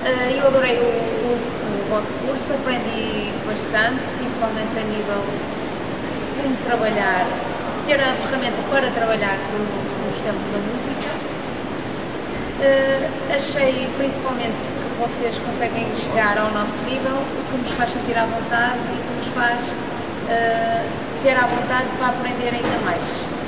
Eu adorei o vosso curso, aprendi bastante, principalmente a nível de como trabalhar, ter a ferramenta para trabalhar nos tempos da música. Achei principalmente que vocês conseguem chegar ao nosso nível, o que nos faz sentir à vontade e que nos faz ter à vontade para aprender ainda mais.